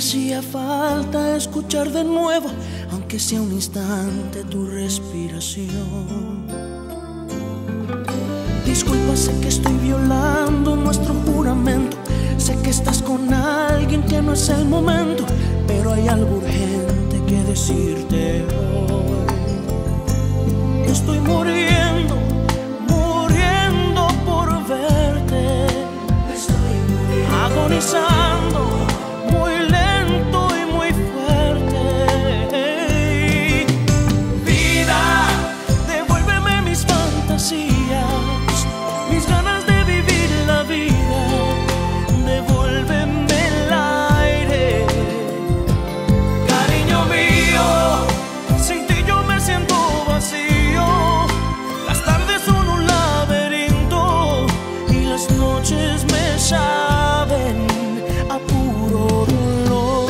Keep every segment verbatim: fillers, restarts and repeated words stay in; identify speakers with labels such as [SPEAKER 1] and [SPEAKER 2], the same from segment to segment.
[SPEAKER 1] hacía falta escuchar de nuevo, aunque sea un instante, tu respiración. Disculpa, sé que estoy violando nuestro juramento, sé que estás con alguien que no es el momento, pero hay algo urgente que decirte hoy. Estoy muriendo, muriendo por verte. Estoy muriendo, agonizando, muy lento y muy fuerte. Vida, devuélveme mis fantasías, mis ganas de vivir la vida. Devuélveme el aire, cariño mío. Sin ti yo me siento vacío. Las tardes son un laberinto y las noches me saben a puro dolor.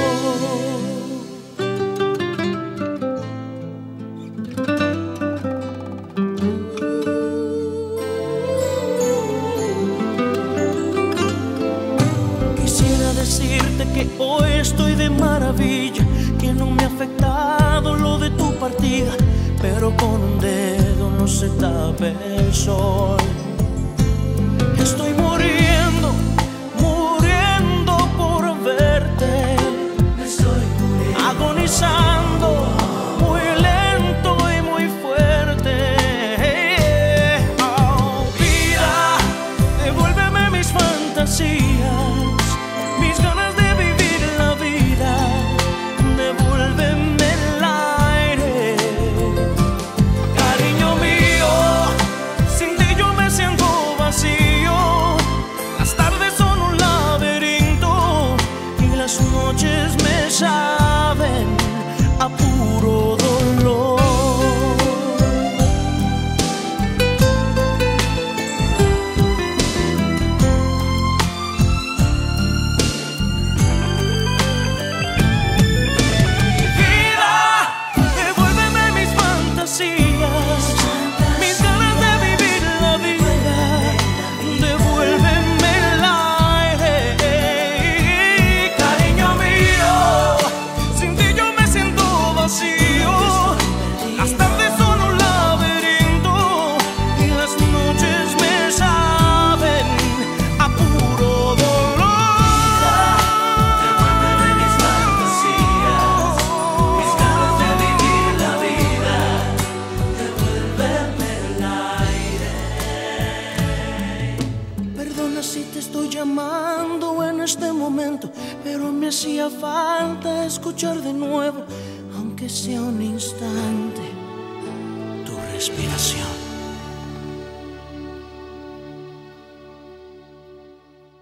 [SPEAKER 1] Quisiera decirte que hoy estoy de maravilla, que no me ha afectado lo de tu partida, pero con un dedo no se tapa el sol. Estoy muriendo, muriendo por verte. Estoy muriendo, agonizando, muy lento y muy fuerte. Oh, vida, devuélveme mis fantasías, mis ganas de vivir la vida. Devuélveme el aire, cariño mío. Sin ti yo me siento vacío. Las tardes son un laberinto y las noches me saben a puro dolor. Vida, devuélveme mis fantasías, mis ganas de vivir la vida. Devuélveme el aire, cariño mío. Sin ti yo me siento vacío. Las tardes son un laberinto y las noches me saben a puro dolor. Devuélveme mis fantasías, mis ganas de vivir la vida. Devuélveme el aire. Perdona si te estoy llamando en este momento, pero me hacía falta escuchar de nuevo, aunque sea un instante, tu respiración.